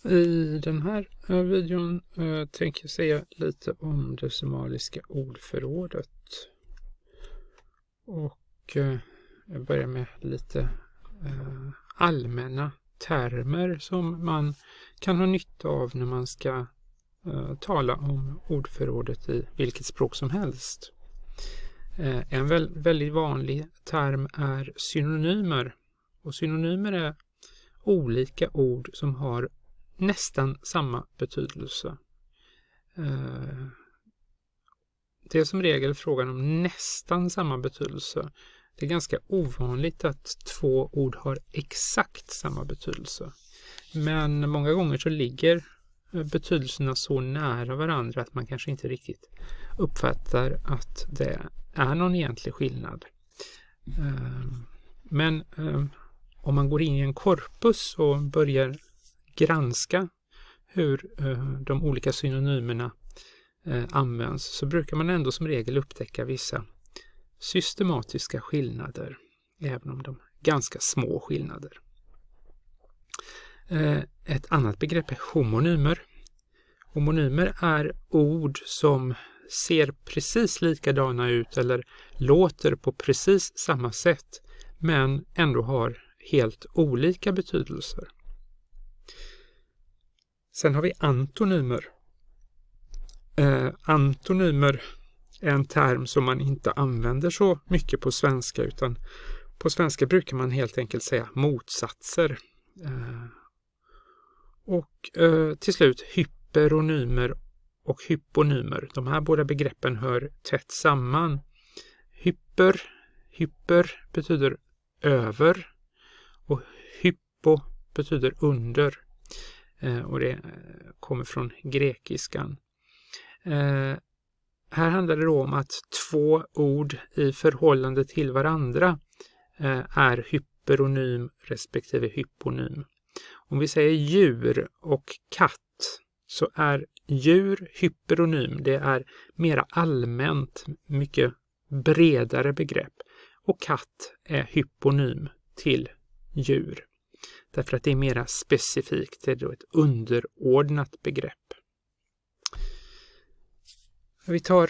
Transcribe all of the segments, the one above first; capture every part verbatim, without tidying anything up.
I den här videon äh, tänker jag säga lite om det somaliska ordförrådet. Och äh, jag börjar med lite äh, allmänna termer som man kan ha nytta av när man ska äh, tala om ordförrådet i vilket språk som helst. Äh, en väl, väldigt vanlig term är synonymer. Och synonymer är olika ord som har nästan samma betydelse. Det är som regel frågan om nästan samma betydelse. Det är ganska ovanligt att två ord har exakt samma betydelse. Men många gånger så ligger betydelserna så nära varandra att man kanske inte riktigt uppfattar att det är någon egentlig skillnad. Men om man går in i en korpus och börjar granska hur eh, de olika synonymerna eh, används, så brukar man ändå som regel upptäcka vissa systematiska skillnader, även om de är ganska små skillnader. Eh, ett annat begrepp är homonymer. Homonymer är ord som ser precis likadana ut eller låter på precis samma sätt, men ändå har helt olika betydelser. Sen har vi antonymer. Eh, antonymer är en term som man inte använder så mycket på svenska, utan på svenska brukar man helt enkelt säga motsatser. Eh, och eh, till slut hyperonymer och hyponymer. De här båda begreppen hör tätt samman. Hyper, hyper betyder över och hypo betyder under. Eh, och det kommer från grekiskan. Eh, här handlar det då om att två ord i förhållande till varandra eh, är hyperonym respektive hyponym. Om vi säger djur och katt, så är djur hyperonym. Det är mera allmänt, mycket bredare begrepp. Och katt är hyponym till djur. Därför att det är mera specifikt, det är då ett underordnat begrepp. Vi tar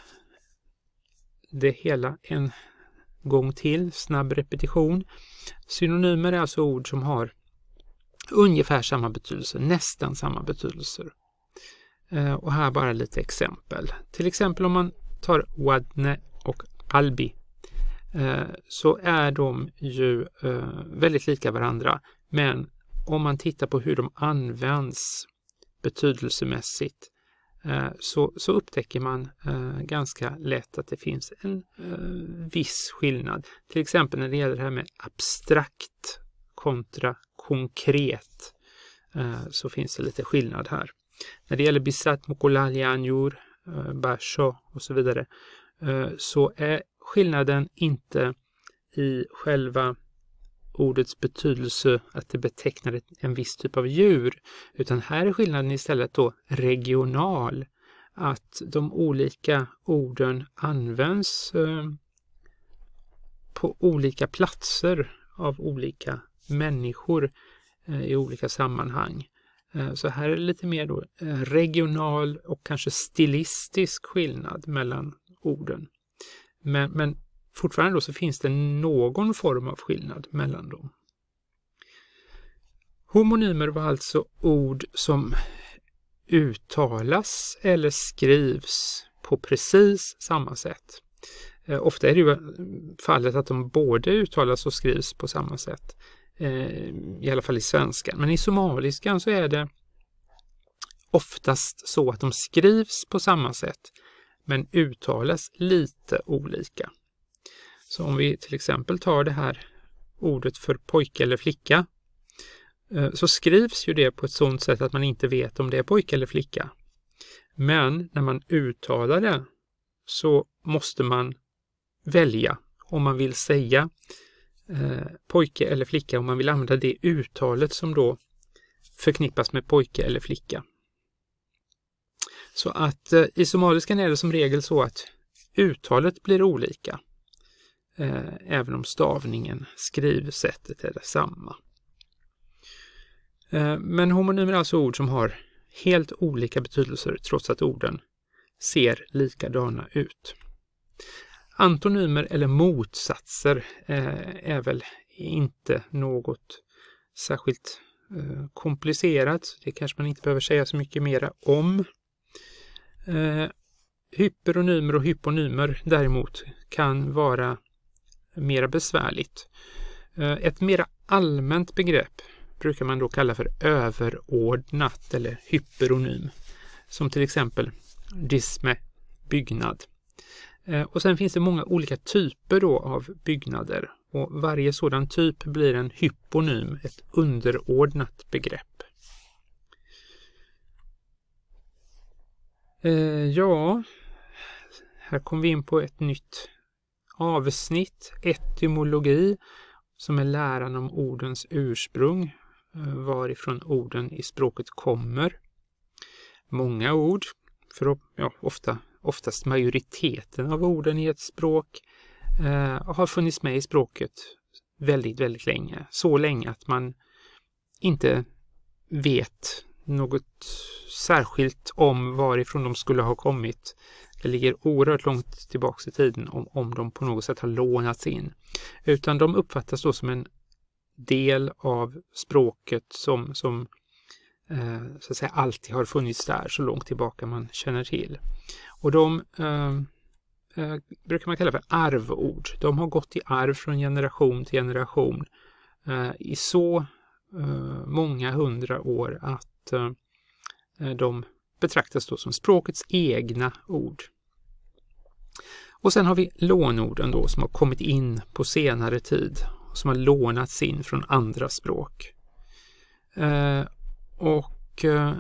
det hela en gång till, snabb repetition. Synonymer är alltså ord som har ungefär samma betydelse, nästan samma betydelser. Och här bara lite exempel. Till exempel om man tar wadne och albi, så är de ju väldigt lika varandra. Men om man tittar på hur de används betydelsemässigt så, så upptäcker man ganska lätt att det finns en viss skillnad. Till exempel när det gäller det här med abstrakt kontra konkret så finns det lite skillnad här. När det gäller bisat mokolali anjur, basho och så vidare, så är skillnaden inte i själva ordets betydelse att det betecknar en viss typ av djur, utan här är skillnaden istället då regional, att de olika orden används eh, på olika platser av olika människor eh, i olika sammanhang. Eh, så här är det lite mer då eh, regional och kanske stilistisk skillnad mellan orden. Men, men fortfarande då så finns det någon form av skillnad mellan dem. Homonymer var alltså ord som uttalas eller skrivs på precis samma sätt. Eh, ofta är det ju fallet att de både uttalas och skrivs på samma sätt. Eh, I alla fall i svenskan. Men i somaliskan så är det oftast så att de skrivs på samma sätt, men uttalas lite olika. Så om vi till exempel tar det här ordet för pojke eller flicka, så skrivs ju det på ett sådant sätt att man inte vet om det är pojke eller flicka. Men när man uttalar det så måste man välja om man vill säga eh, pojke eller flicka, om man vill använda det uttalet som då förknippas med pojke eller flicka. Så att eh, i somaliskan är det som regel så att uttalet blir olika. Även om stavningen, skrivsättet är detsamma. Men homonymer är alltså ord som har helt olika betydelser trots att orden ser likadana ut. Antonymer eller motsatser är väl inte något särskilt komplicerat. Det kanske man inte behöver säga så mycket mer om. Hyperonymer och hyponymer däremot kan vara mer besvärligt. Ett mer allmänt begrepp brukar man då kalla för överordnat eller hyperonym, som till exempel dysme, byggnad. Och sen finns det många olika typer då av byggnader, och varje sådan typ blir en hyponym, ett underordnat begrepp. Ja, här kommer vi in på ett nytt avsnitt, etymologi, som är läran om ordens ursprung, varifrån orden i språket kommer. Många ord, för ja, ofta, oftast majoriteten av orden i ett språk, eh, har funnits med i språket väldigt, väldigt länge. Så länge att man inte vet något särskilt om varifrån de skulle ha kommit. Det ligger oerhört långt tillbaka i tiden om, om de på något sätt har lånats in. Utan de uppfattas då som en del av språket som, som eh, så att säga alltid har funnits där så långt tillbaka man känner till. Och de eh, eh, brukar man kalla för arvord. De har gått i arv från generation till generation eh, i så eh, många hundra år att eh, de betraktas då som språkets egna ord. Och sen har vi lånorden då som har kommit in på senare tid, som har lånats in från andra språk. Eh, och eh,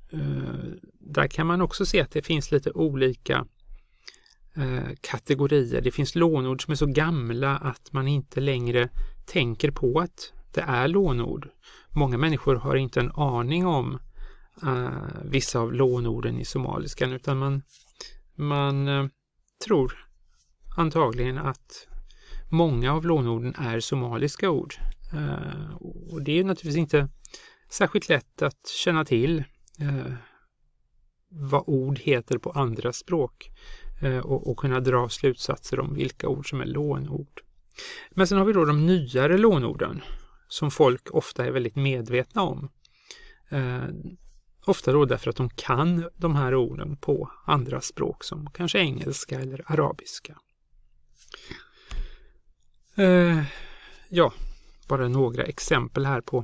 där kan man också se att det finns lite olika eh, kategorier. Det finns lånord som är så gamla att man inte längre tänker på att det är lånord. Många människor har inte en aning om Uh, vissa av lånorden i somaliskan, utan man, man uh, tror antagligen att många av lånorden är somaliska ord. Uh, och det är naturligtvis inte särskilt lätt att känna till uh, vad ord heter på andra språk uh, och, och kunna dra slutsatser om vilka ord som är lånord. Men sen har vi då de nyare lånorden som folk ofta är väldigt medvetna om. Uh, Ofta då därför att de kan de här orden på andra språk som kanske engelska eller arabiska. Eh, ja, bara några exempel här på,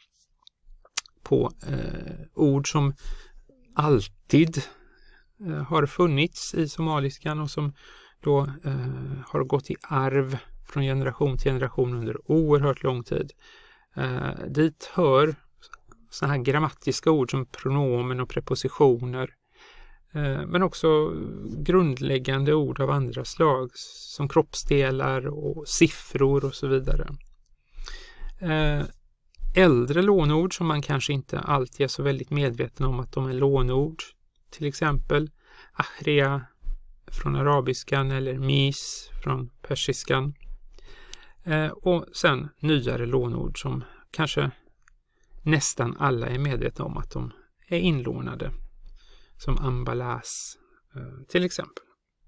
på eh, ord som alltid eh, har funnits i somaliskan och som då eh, har gått i arv från generation till generation under oerhört lång tid. Eh, dit hör sådana här grammatiska ord som pronomen och prepositioner, eh, men också grundläggande ord av andra slag som kroppsdelar och siffror och så vidare. Eh, äldre lånord som man kanske inte alltid är så väldigt medveten om att de är lånord, till exempel ahria från arabiskan eller mis från persiskan. Eh, och sen nyare lånord som kanske nästan alla är medvetna om att de är inlånade, som ambalas till exempel.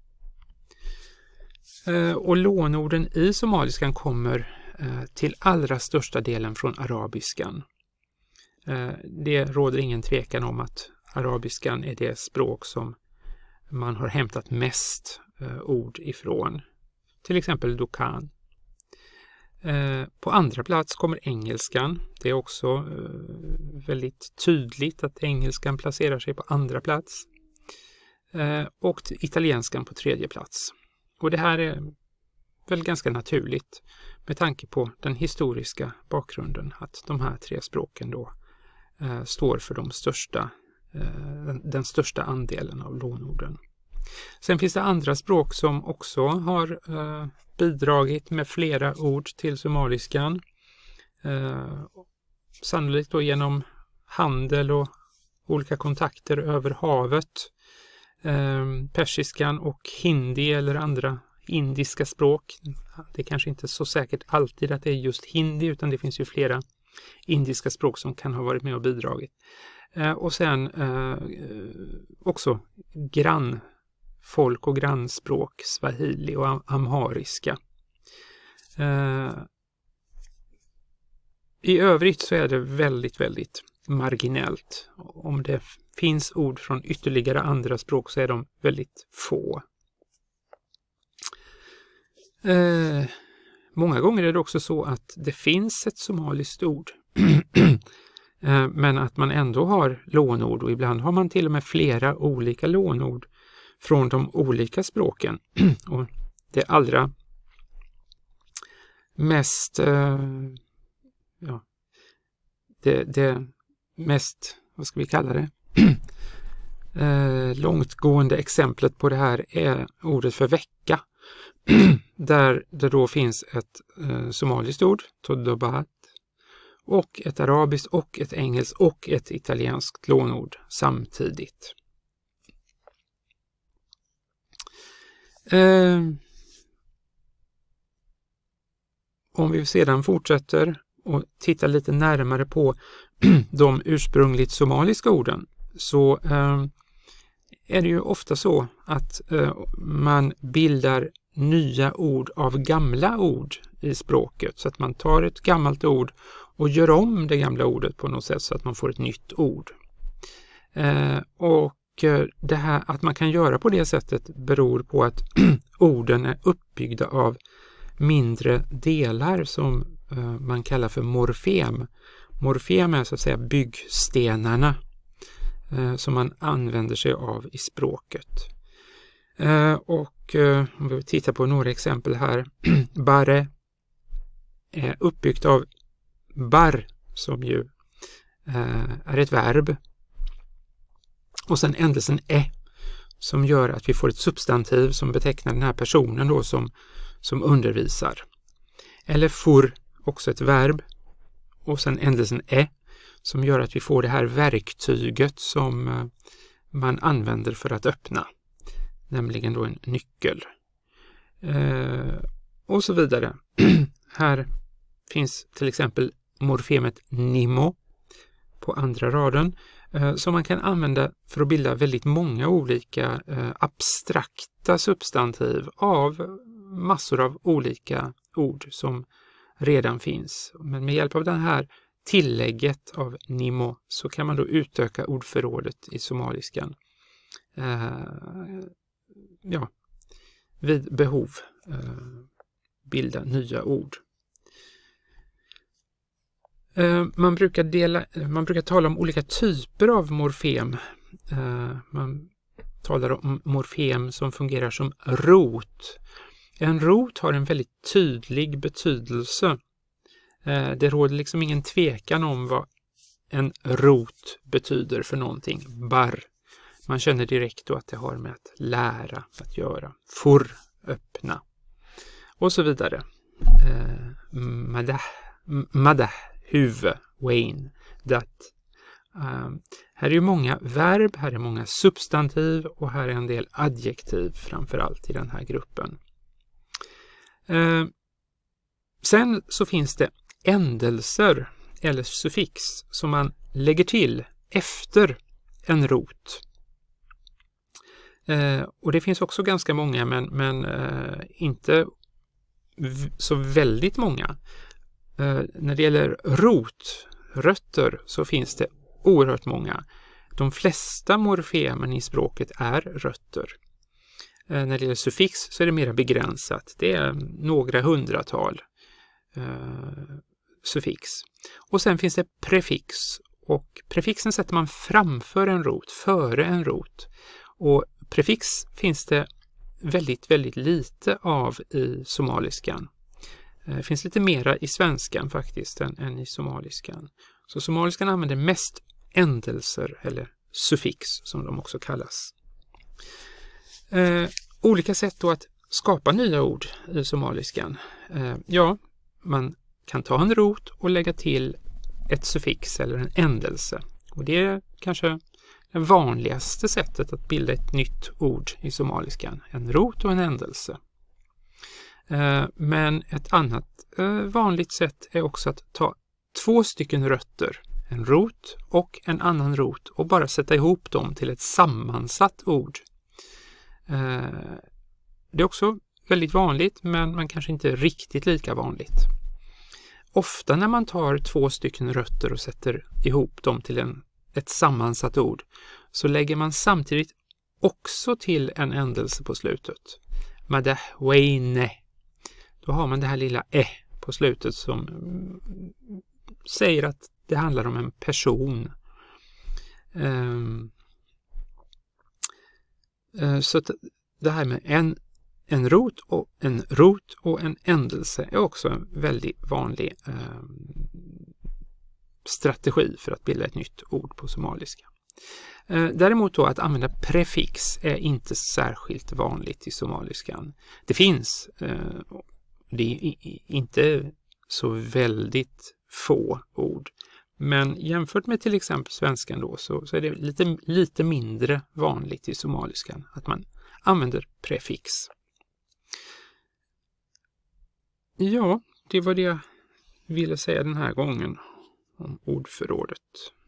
Och lånorden i somaliskan kommer till allra största delen från arabiskan. Det råder ingen tvekan om att arabiskan är det språk som man har hämtat mest ord ifrån. Till exempel dukan. Eh, på andra plats kommer engelskan. Det är också eh, väldigt tydligt att engelskan placerar sig på andra plats. Eh, och italienskan på tredje plats. Och det här är väl ganska naturligt med tanke på den historiska bakgrunden att de här tre språken då eh, står för de största, eh, den största andelen av lånorden. Sen finns det andra språk som också har eh, bidragit med flera ord till somaliskan. Eh, sannolikt då genom handel och olika kontakter över havet. Eh, persiskan och hindi eller andra indiska språk. Det är kanske inte så säkert alltid att det är just hindi, utan det finns ju flera indiska språk som kan ha varit med och bidragit. Eh, och sen eh, också grannfolk och grannspråk, swahili och am- amhariska. Eh, I övrigt så är det väldigt, väldigt marginellt. Om det finns ord från ytterligare andra språk så är de väldigt få. Eh, många gånger är det också så att det finns ett somaliskt ord eh, men att man ändå har lånord, och ibland har man till och med flera olika lånord från de olika språken. Och det allra mest eh, ja, det, det mest, vad ska vi kalla det, eh, långtgående exemplet på det här är ordet för vecka. Där det då finns ett eh, somaliskt ord, todobat, och ett arabiskt och ett engelskt och ett italienskt lånord samtidigt. Eh, om vi sedan fortsätter och tittar lite närmare på de ursprungligt somaliska orden, så eh, är det ju ofta så att eh, man bildar nya ord av gamla ord i språket. Så att man tar ett gammalt ord och gör om det gamla ordet på något sätt så att man får ett nytt ord. Eh, och eh, det här att man kan göra på det sättet beror på att orden är uppbyggda av mindre delar som eh, man kallar för morfem. Morfem är så att säga byggstenarna eh, som man använder sig av i språket. Eh, och eh, om vi tittar på några exempel här. Bare är uppbyggt av bar, som ju eh, är ett verb. Och sen ändelsen e, som gör att vi får ett substantiv som betecknar den här personen då som, som undervisar. Eller fur, också ett verb. Och sen ändelsen e, som gör att vi får det här verktyget som eh, man använder för att öppna. Nämligen då en nyckel. Eh, och så vidare. Här finns till exempel morfemet nimo på andra raden. Eh, som man kan använda för att bilda väldigt många olika eh, abstrakta substantiv av massor av olika ord som redan finns. Men med hjälp av den här tillägget av nimo så kan man då utöka ordförrådet i somaliskan. Eh, ja, vid behov eh, bilda nya ord. Eh, man brukar dela, man brukar tala om olika typer av morfem. Eh, man talar om morfem som fungerar som rot. En rot har en väldigt tydlig betydelse. Eh, det råder liksom ingen tvekan om vad en rot betyder för någonting. Bar. Man känner direkt då att det har med att lära att göra. Fur, öppna. Och så vidare. Eh, madah, madah, huvud, Wayne, dat. Eh, här är ju många verb, här är många substantiv och här är en del adjektiv framförallt i den här gruppen. Eh, sen så finns det ändelser eller suffix som man lägger till efter en rot. Eh, och det finns också ganska många men, men eh, inte v- så väldigt många. Eh, när det gäller rot, rötter, så finns det oerhört många. De flesta morfemen i språket är rötter. Eh, när det gäller suffix så är det mer begränsat. Det är några hundratal eh, suffix. Och sen finns det prefix. Och prefixen sätter man framför en rot, före en rot. Och prefix finns det väldigt, väldigt lite av i somaliskan. Det finns lite mera i svenskan faktiskt än, än i somaliskan. Så somaliskan använder mest ändelser eller suffix som de också kallas. Eh, olika sätt då att skapa nya ord i somaliskan. Eh, ja, man kan ta en rot och lägga till ett suffix eller en ändelse. Och det är kanske det vanligaste sättet att bilda ett nytt ord i somaliskan. En rot och en ändelse. Men ett annat vanligt sätt är också att ta två stycken rötter, en rot och en annan rot, och bara sätta ihop dem till ett sammansatt ord. Det är också väldigt vanligt, men man kanske inte riktigt lika vanligt. Ofta när man tar två stycken rötter och sätter ihop dem till en, ett sammansatt ord, så lägger man samtidigt också till en ändelse på slutet. Madahweine. Då har man det här lilla e på slutet som säger att det handlar om en person. Um, uh, så att det här med en, en rot och en rot och en ändelse är också en väldigt vanlig um, strategi för att bilda ett nytt ord på somaliska. Uh, däremot då att använda prefix är inte särskilt vanligt i somaliskan. Det finns, uh, det är inte så väldigt få ord. Men jämfört med till exempel svenskan då, så, så är det lite, lite mindre vanligt i somaliskan att man använder prefix. Ja, det var det jag ville säga den här gången om ordförrådet.